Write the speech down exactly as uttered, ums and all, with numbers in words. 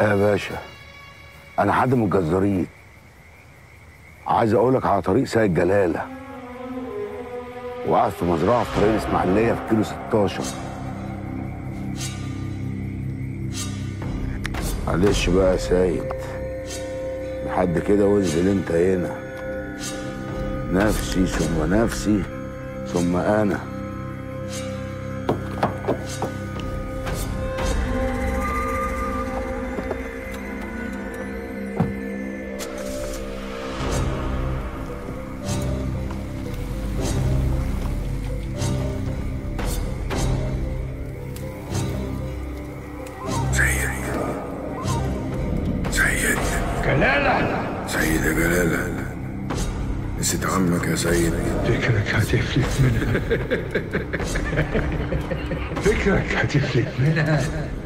يا باشا، انا حد من الجزارين. عايز اقولك على طريق سيد جلاله، وقعد في مزرعه في طريق الاسماعيليه في كيلو ستاشر. معلش بقى يا سيد، لحد كده وانزل انت هنا. نفسي ثم نفسي ثم انا. جلالة. سيد يا جلالة، نسيت عمك يا سيد. فكرك هتفلت منها. فكرك هتفلت منها.